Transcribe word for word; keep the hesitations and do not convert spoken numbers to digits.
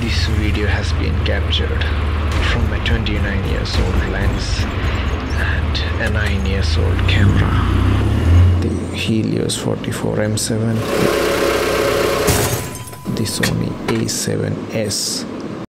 This video has been captured from a twenty-nine years old lens and a nine years old camera. The Helios forty-four M seven, the Sony A seven S.